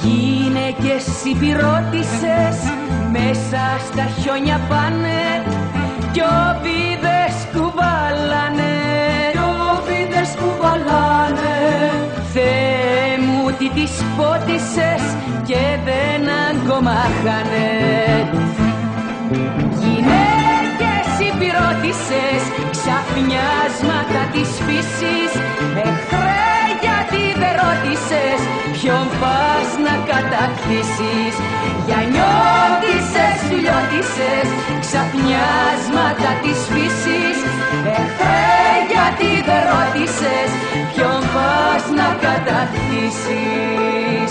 Γυναίκες υπηρώτησες μέσα στα χιόνια πάνε κι οβίδες κουβαλάνε, Θεέ μου τι τις πότισες και δεν αγκομάχανε. Γυναίκες υπηρώτησες, ξαφνιάσματα της φύσης, εχθρέ γιατί δεν ρώτησες ποιον πας να κατακτήσεις. Για νιώτησες, λιώτησες, ξαφνιάσματα της φύσης, εχθρέ γιατί δεν ρώτησες ποιον πας να κατακτήσεις.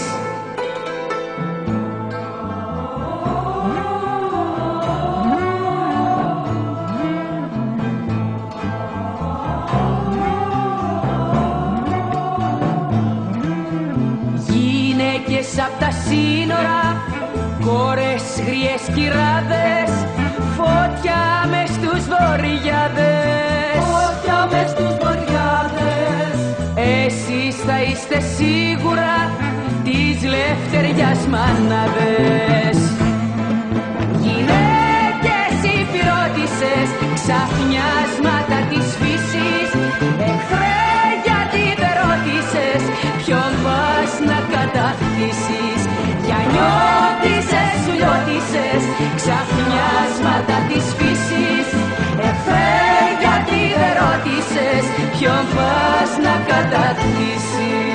Γυναίκες απ' τα σύνορα, κόρες γριές κυράδες, φώτια μες στους βορειάδες, εσείς θα είστε σίγουρα της λευτεριάς μάναδες. Γυναίκες υπηρώτησες, ξαφνιάσματα της φύσης, εχθρέ γιατί δεν ρώτησες ποιον πας να κατακτήσεις. Για νιώτησες, λιώτησες, ξαφνιάσματα της φύσης, εχθρέ γιατί δεν ρώτησες ποιον πας να κατακτήσεις.